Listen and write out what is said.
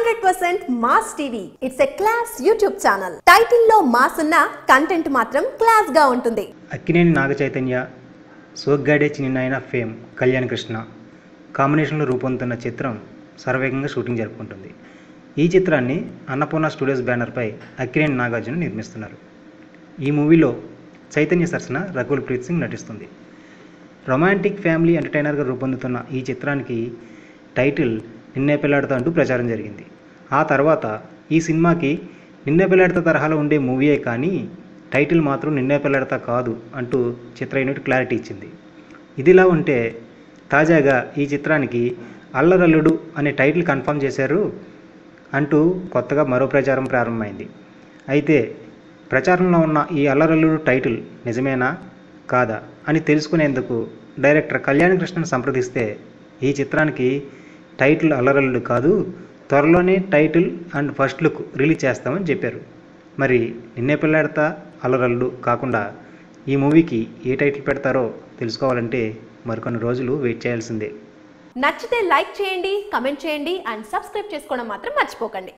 100% Mass TV. It's a class YouTube channel. Title lo mass unna content matram class ga untundi. Akkineni Naga Chaitanya Soggade Chinnanayana fame Kalyan Krishna కాంబినేషన్లో రూపొందుతున్న చిత్రం సర్వేగంగా shooting జరుపుకుంటుంది. ఈ చిత్రాన్ని అన్నపూర్ణ స్టూడియోస్ బ్యానర్పై అక్కినేని నాగార్జున నిర్మిస్తున్నారు. ఈ మూవీలో చైతన్య సరసన రకుల్ ప్రీత్ సింగ్ నటిస్తుంది. రొమాంటిక్ ఫ్యామిలీ ఎంటర్టైనర్గా రూపొందుతున్న ఈ చిత్రానికి టైటిల్ నిన్నే పెళ్లాడతా అంటూ ప్రచారం జరిగింది. ఆ తర్వాత ఈ సినిమాకి నిన్నే పెళ్లాడతా తరహాలో ఉండే మూవీయే కానీ టైటిల్ మాత్రం నిన్నే పెళ్లాడతా కాదు అంటూ చిత్ర యూనిట్ క్లారిటీ ఇచ్చింది. ఇదిలా ఉంటే తాజాగా ఈ చిత్రానికి అల్లరల్లుడు అనే టైటిల్ కన్ఫర్మ్ చేశారు అంటూ కొత్తగా మరో ప్రచారం ప్రారంభమైంది. అయితే ప్రచారంలో ఉన్న ఈ అల్లరల్లుడు టైటిల్ నిజమేనా కాదా అని తెలుసుకునేందుకు డైరెక్టర్ కళ్యాణ్ కృష్ణను సంప్రదిస్తే ఈ చిత్రానికి టైటిల్ అల్లరల్లుడు కాదు, త్వరలోనే title and first look release చేస్తామని చెప్పారు. మరి నిన్నే పెళ్లాడతా అల్లరల్లుడు కాకుండా ఈ మూవీకి ఏ టైటిల్ పెడతారో తెలుసుకోవాలంటే మరికొన్ని రోజులు వెయిట్ చేయాల్సిందే. నచ్చితే లైక్ చేయండి, కమెంట్ చేయండి అండ్ సబ్స్క్రైబ్ చేసుకోవడం మాత్రం మర్చిపోకండి.